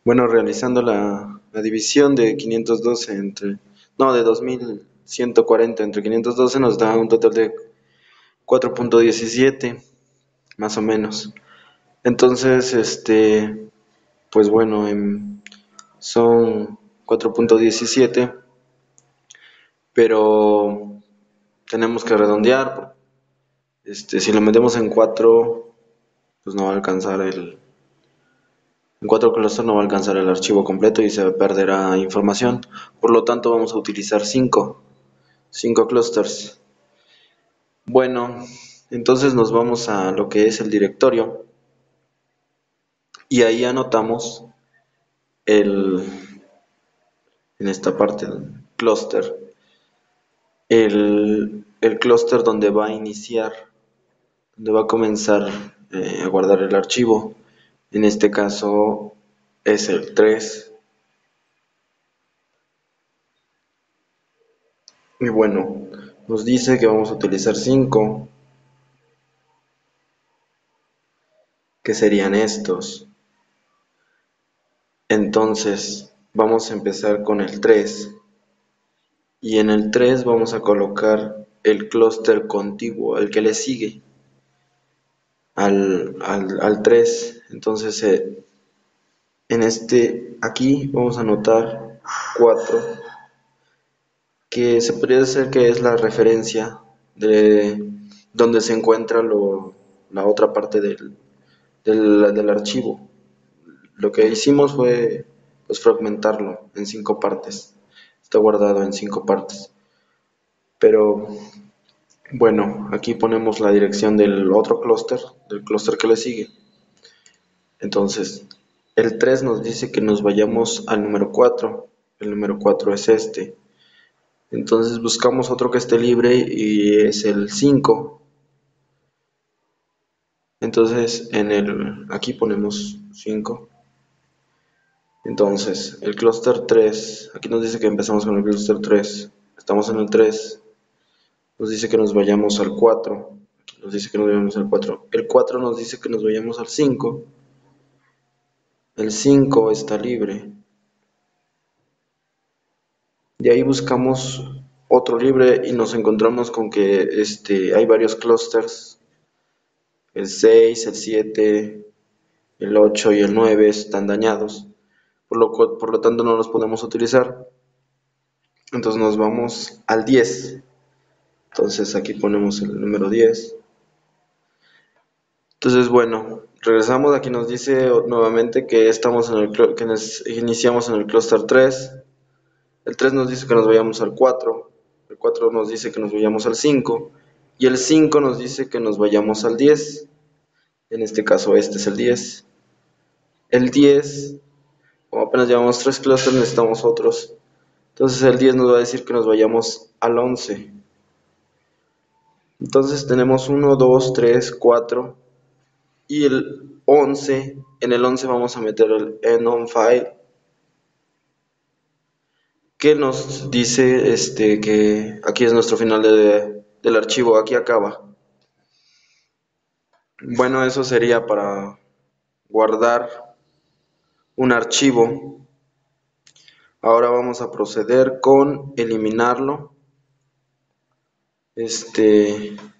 Bueno, realizando la división de 512 entre, no, de 2140 entre 512 nos da un total de 4.17, más o menos. Entonces, pues bueno, son 4.17, pero tenemos que redondear. Si lo metemos en 4, pues no va a alcanzar en 4 clústeres no va a alcanzar el archivo completo y se perderá información. Por lo tanto, vamos a utilizar 5 clusters. Bueno, entonces nos vamos a lo que es el directorio y ahí anotamos el, en esta parte del clúster, el clúster donde va a iniciar, donde va a comenzar a guardar el archivo. En este caso es el 3. Y bueno, nos dice que vamos a utilizar 5, que serían estos. Entonces vamos a empezar con el 3 y en el 3 vamos a colocar el clúster contiguo, el que le sigue al 3. Entonces aquí vamos a anotar 4, que se podría decir que es la referencia de donde se encuentra la otra parte del archivo. Lo que hicimos fue pues fragmentarlo en 5 partes. Está guardado en 5 partes. Pero bueno, aquí ponemos la dirección del otro clúster, del clúster que le sigue. Entonces, el 3 nos dice que nos vayamos al número 4. El número 4 es este. Entonces buscamos otro que esté libre y es el 5. Entonces, aquí ponemos 5. Entonces, el clúster 3, aquí nos dice que empezamos con el clúster 3. Estamos en el 3. Nos dice que nos vayamos al 4. Aquí nos dice que nos vayamos al 4. El 4 nos dice que nos vayamos al 5. El 5 está libre. De ahí buscamos otro libre y nos encontramos con que hay varios clusters. El 6, el 7, el 8 y el 9 están dañados. Por lo tanto no los podemos utilizar. Entonces nos vamos al 10. Entonces aquí ponemos el número 10. Entonces, bueno, regresamos. Aquí nos dice nuevamente que iniciamos en el clúster 3. El 3 nos dice que nos vayamos al 4. El 4 nos dice que nos vayamos al 5. Y el 5 nos dice que nos vayamos al 10. En este caso este es el 10. El 10, como apenas llevamos 3 clústeres, necesitamos otros. Entonces el 10 nos va a decir que nos vayamos al 11. Entonces tenemos 1, 2, 3, 4. Y el 11, en el 11 vamos a meter el end-on-file, que nos dice que aquí es nuestro final del archivo, aquí acaba. Bueno, eso sería para guardar un archivo. Ahora vamos a proceder con eliminarlo.